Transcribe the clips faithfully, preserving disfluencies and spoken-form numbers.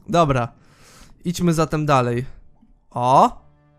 Dobra. Idźmy zatem dalej. O!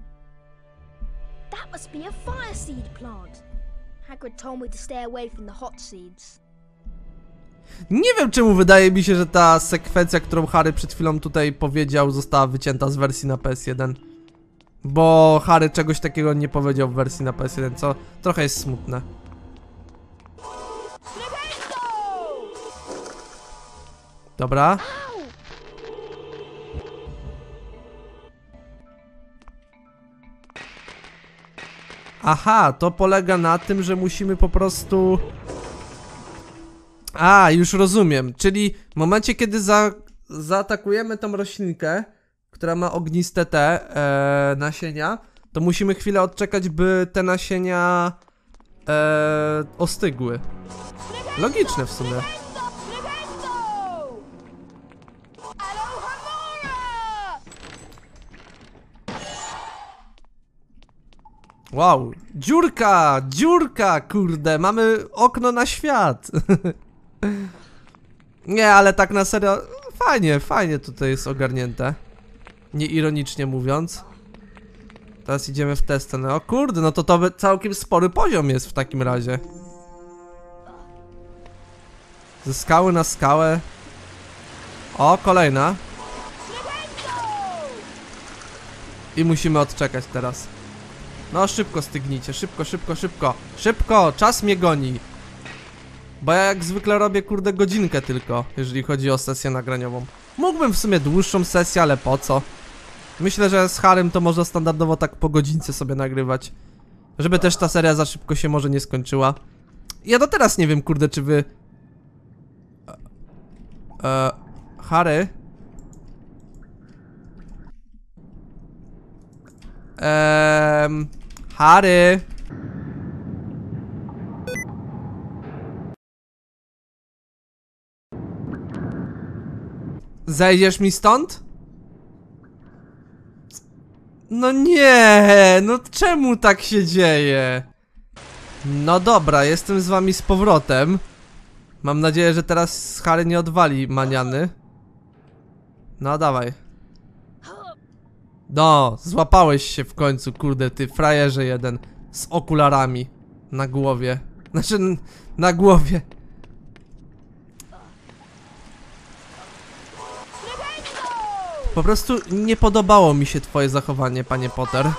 That must be a fire seed plant. Hagrid told me to stay away from the hot seeds. Nie wiem czemu wydaje mi się, że ta sekwencja, którą Harry przed chwilą tutaj powiedział, została wycięta z wersji na P S jeden. Bo Harry czegoś takiego nie powiedział w wersji na P S jeden, co trochę jest smutne. Dobra. Aha, to polega na tym, że musimy po prostu... A, już rozumiem, czyli w momencie, kiedy za, zaatakujemy tą roślinkę, która ma ogniste te e, nasienia, to musimy chwilę odczekać, by te nasienia e, ostygły. Logiczne w sumie. Wow, dziurka, dziurka, kurde, mamy okno na świat. Nie, ale tak na serio, fajnie, fajnie tutaj jest ogarnięte. Nieironicznie mówiąc. Teraz idziemy w tę scenę. O kurde, no to to by całkiem spory poziom jest w takim razie. Ze skały na skałę. O, kolejna. I musimy odczekać teraz. No szybko stygnijcie, szybko, szybko, szybko. Szybko, czas mnie goni. Bo ja jak zwykle robię kurde godzinkę tylko, jeżeli chodzi o sesję nagraniową. Mógłbym w sumie dłuższą sesję, ale po co? Myślę, że z Harrym to można standardowo tak po godzince sobie nagrywać. Żeby też ta seria za szybko się może nie skończyła. Ja do teraz nie wiem kurde, czy wy... Eee... Harry? Eee... Harry? Zejdziesz mi stąd? No nie, no czemu tak się dzieje? No dobra, jestem z wami z powrotem. Mam nadzieję, że teraz Harry nie odwali maniany. No dawaj. No, złapałeś się w końcu, kurde, ty frajerze jeden. Z okularami na głowie. Znaczy, na głowie. Po prostu nie podobało mi się twoje zachowanie, panie Potter.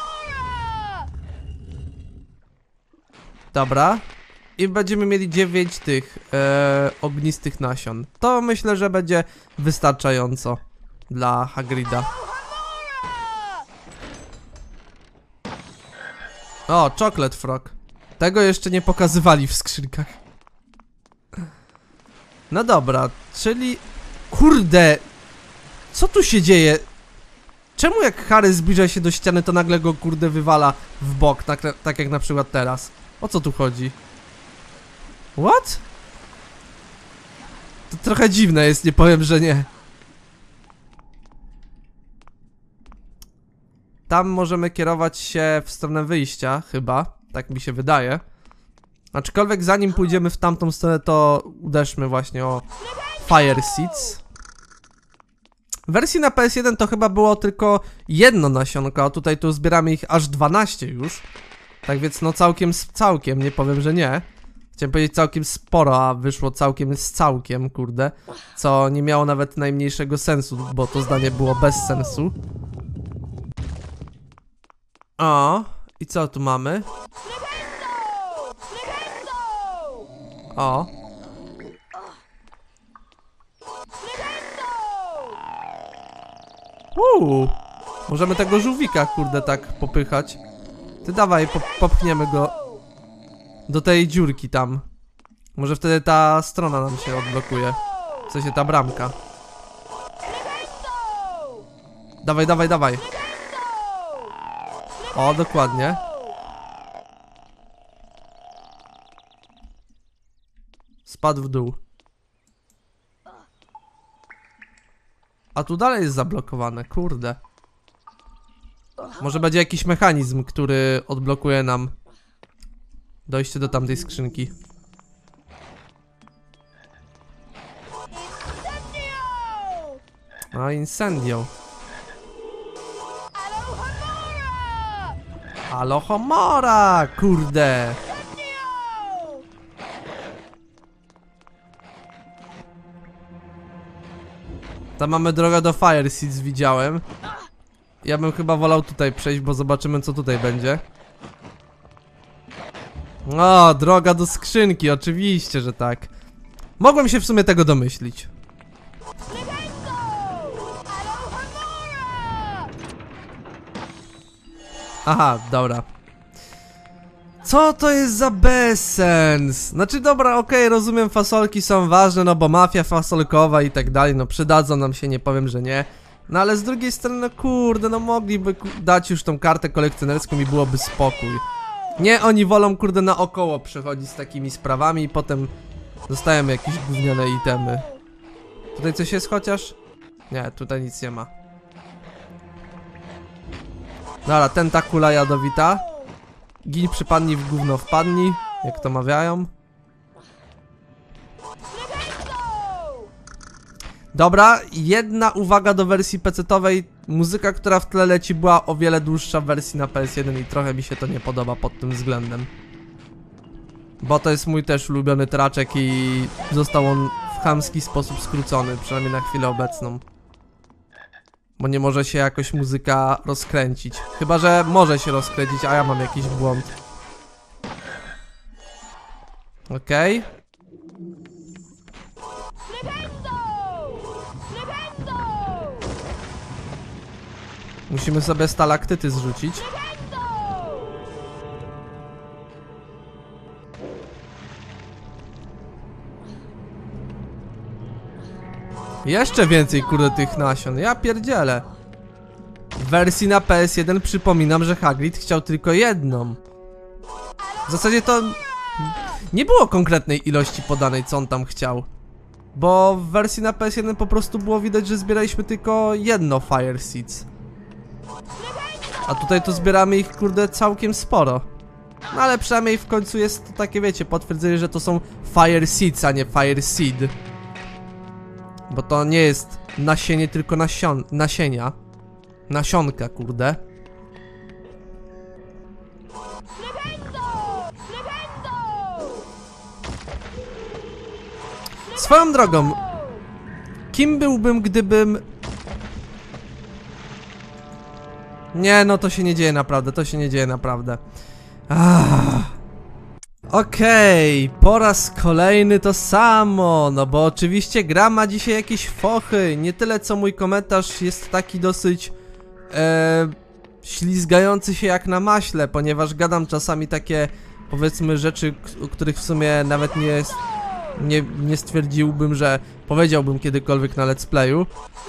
Dobra. I będziemy mieli dziewięć tych e, ognistych nasion. To myślę, że będzie wystarczająco dla Hagrida. O, Chocolate Frog. Tego jeszcze nie pokazywali w skrzynkach. No dobra, czyli... Kurde! Co tu się dzieje? Czemu jak Harry zbliża się do ściany, to nagle go kurde wywala w bok, tak, tak jak na przykład teraz? O co tu chodzi? What? To trochę dziwne jest, nie powiem, że nie. Tam możemy kierować się w stronę wyjścia, chyba. Tak mi się wydaje. Aczkolwiek zanim pójdziemy w tamtą stronę, to uderzmy właśnie o Fire Seeds. W wersji na P S jeden to chyba było tylko jedno nasionko, a tutaj tu zbieramy ich aż dwanaście już. Tak więc no całkiem z całkiem, nie powiem, że nie. Chciałem powiedzieć całkiem sporo, a wyszło całkiem z całkiem, kurde. Co nie miało nawet najmniejszego sensu, bo to zdanie było bez sensu. O, i co tu mamy? O. Uuu, możemy tego żółwika, kurde, tak popychać. Ty dawaj, po popchniemy go do tej dziurki tam. Może wtedy ta strona nam się odblokuje. W sensie ta bramka. Dawaj, dawaj, dawaj. O, dokładnie. Spadł w dół. A tu dalej jest zablokowane, kurde. Może będzie jakiś mechanizm, który odblokuje nam dojście do tamtej skrzynki. No, incendio. Alohomora! Kurde! Tam mamy drogę do Fire Seeds, widziałem. Ja bym chyba wolał tutaj przejść, bo zobaczymy, co tutaj będzie. O, droga do skrzynki, oczywiście, że tak. Mogłem się w sumie tego domyślić. Aha, dobra. Co to jest za bezsens? Znaczy dobra, okej, okay, rozumiem, fasolki są ważne, no bo mafia fasolkowa i tak dalej, no przydadzą nam się, nie powiem, że nie. No ale z drugiej strony, no kurde, no mogliby dać już tą kartę kolekcjonerską i byłoby spokój. Nie, oni wolą, kurde, naokoło przechodzić z takimi sprawami i potem dostają jakieś gówniane itemy. Tutaj coś jest chociaż? Nie, tutaj nic nie ma. Dobra, tentakula jadowita. Gin przypadnij, w gówno wpadnij, jak to mawiają. Dobra, jedna uwaga do wersji pecetowej. Muzyka, która w tle leci, była o wiele dłuższa w wersji na P S jeden i trochę mi się to nie podoba pod tym względem. Bo to jest mój też ulubiony traczek i został on w chamski sposób skrócony, przynajmniej na chwilę obecną. Bo nie może się jakoś muzyka rozkręcić. Chyba że może się rozkręcić, a ja mam jakiś błąd. Okej. Okay. Musimy sobie stalaktyty zrzucić. Jeszcze więcej, kurde, tych nasion. Ja pierdzielę. W wersji na P S jeden przypominam, że Hagrid chciał tylko jedną. W zasadzie to nie było konkretnej ilości podanej, co on tam chciał. Bo w wersji na P S jeden po prostu było widać, że zbieraliśmy tylko jedno Fire Seeds. A tutaj to zbieramy ich, kurde, całkiem sporo. No ale przynajmniej w końcu jest to takie, wiecie, potwierdzenie, że to są Fire Seeds, a nie Fire Seed. Bo to nie jest nasienie, tylko nasion nasienia. Nasionka, kurde. Swoją drogą, kim byłbym, gdybym... Nie, no to się nie dzieje naprawdę, to się nie dzieje naprawdę. Okej, okay, po raz kolejny to samo, no bo oczywiście gra ma dzisiaj jakieś fochy. Nie tyle co mój komentarz jest taki dosyć e, ślizgający się jak na maśle, ponieważ gadam czasami takie, powiedzmy, rzeczy, o których w sumie nawet nie, jest, nie, nie stwierdziłbym, że powiedziałbym kiedykolwiek na let's playu.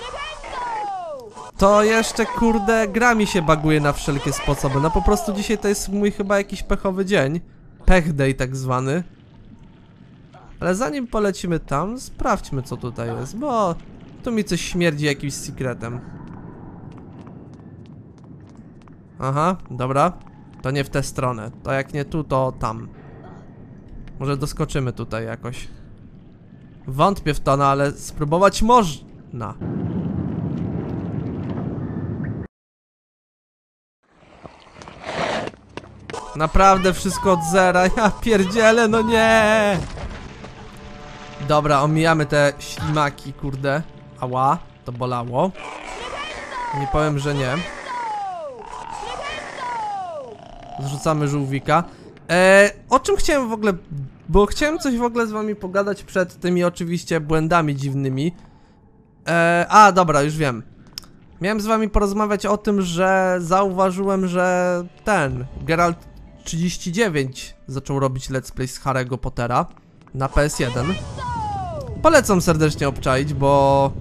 To jeszcze, kurde, gra mi się baguje na wszelkie sposoby. No po prostu dzisiaj to jest mój chyba jakiś pechowy dzień. Pech day tak zwany. Ale zanim polecimy tam, sprawdźmy, co tutaj jest, bo tu mi coś śmierdzi jakimś sekretem. Aha, dobra. To nie w tę stronę. To jak nie tu, to tam. Może doskoczymy tutaj jakoś. Wątpię w to, no ale spróbować można. Naprawdę wszystko od zera, ja pierdzielę, no nie! Dobra, omijamy te ślimaki, kurde. Ała, to bolało. Nie powiem, że nie. Zrzucamy żółwika. Eee, o czym chciałem w ogóle... Bo chciałem coś w ogóle z wami pogadać przed tymi oczywiście błędami dziwnymi. Eee, a, dobra, już wiem. Miałem z wami porozmawiać o tym, że zauważyłem, że ten Geralt trzydzieści dziewięć zaczął robić let's play z Harry'ego Pottera na P S jeden. Polecam serdecznie obczaić, bo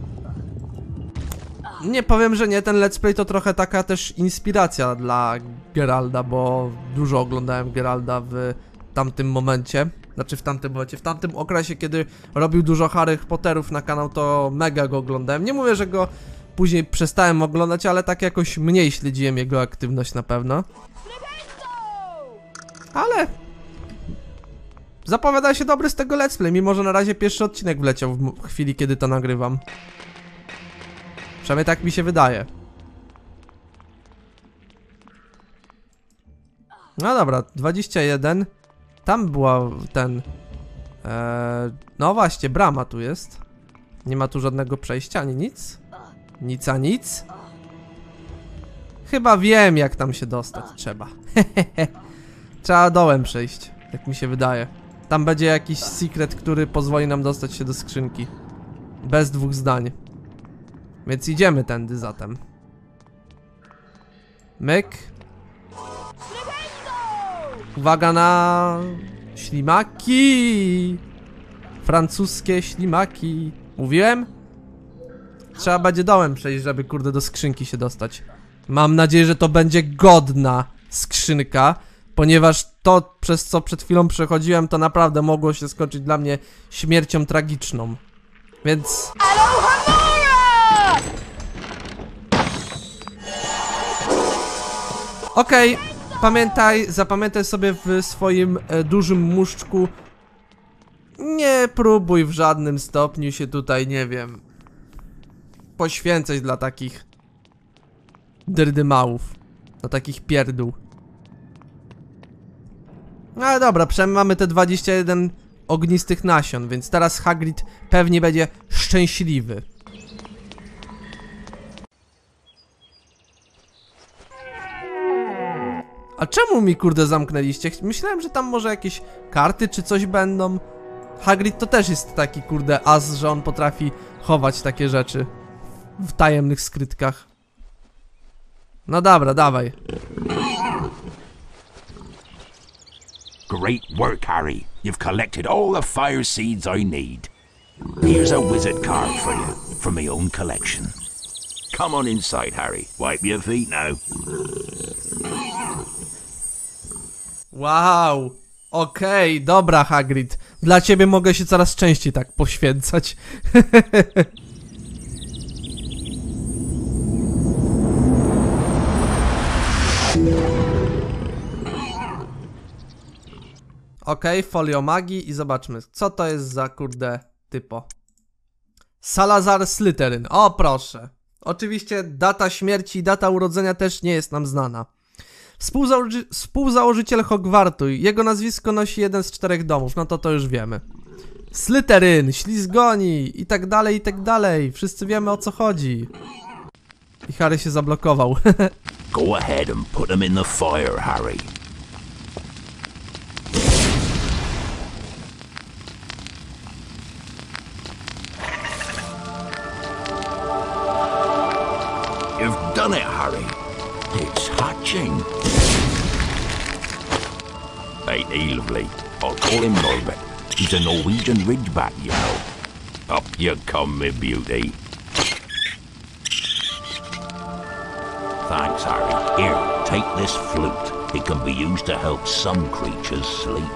nie powiem, że nie, ten let's play to trochę taka też inspiracja dla Geralda, bo dużo oglądałem Geralda w tamtym momencie. Znaczy w tamtym momencie, w tamtym okresie, kiedy robił dużo Harry'ch Potterów na kanał, to mega go oglądałem. Nie mówię, że go później przestałem oglądać, ale tak jakoś mniej śledziłem jego aktywność na pewno. Ale zapowiada się dobry z tego let's play, mimo że na razie pierwszy odcinek wleciał w chwili, kiedy to nagrywam. Przynajmniej tak mi się wydaje. No dobra, dwadzieścia jeden. Tam była ten... Eee, no właśnie, brama tu jest. Nie ma tu żadnego przejścia, ani nic. Nic a nic. Chyba wiem, jak tam się dostać trzeba. Trzeba dołem przejść, tak mi się wydaje. Tam będzie jakiś secret, który pozwoli nam dostać się do skrzynki. Bez dwóch zdań. Więc idziemy tędy zatem. Myk. Uwaga na... ślimaki! Francuskie ślimaki. Mówiłem? Trzeba będzie dołem przejść, żeby kurde do skrzynki się dostać. Mam nadzieję, że to będzie godna skrzynka, ponieważ to, przez co przed chwilą przechodziłem, to naprawdę mogło się skończyć dla mnie śmiercią tragiczną. Więc... Okej, okay, pamiętaj, zapamiętaj sobie w swoim e, dużym muszczku. Nie próbuj w żadnym stopniu się tutaj, nie wiem, poświęcać dla takich drdymałów, dla takich pierdół. No ale dobra, przynajmniej mamy te dwadzieścia jeden ognistych nasion, więc teraz Hagrid pewnie będzie szczęśliwy. A czemu mi kurde zamknęliście? Myślałem, że tam może jakieś karty czy coś będą. Hagrid to też jest taki kurde as, że on potrafi chować takie rzeczy w tajemnych skrytkach. No dobra, dawaj. Great work, Harry. You've collected all the fire seeds I need. Here's a wizard card for you, from my own collection. Come on inside, Harry. Wipe your feet now. Wow. Okej, okay, dobra Hagrid. Dla ciebie mogę się coraz częściej tak poświęcać. Okej, okay, folio magii i zobaczmy, co to jest za kurde typo. Salazar Slytherin, o proszę. Oczywiście data śmierci i data urodzenia też nie jest nam znana. Współzałoży współzałożyciel Hogwartu, jego nazwisko nosi jeden z czterech domów, no to to już wiemy. Slytherin, ślizgoni i tak dalej, i tak dalej. Wszyscy wiemy, o co chodzi. I Harry się zablokował. Go ahead and put them in the fire, Harry. You've done it, Harry. It's hatching. Ain't he lovely? I'll call him Norbert. He's a Norwegian ridgeback, you know. Up you come, me beauty. Thanks, Harry. Here, take this flute. It can be used to help some creatures sleep.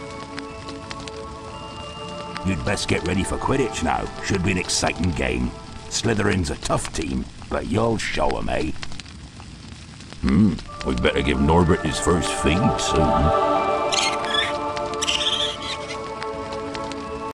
You'd best get ready for Quidditch now. Should be an exciting game. Slytherin's a tough team, but you'll show 'em, eh? Hmm, we'd better give Norbert his first feed soon.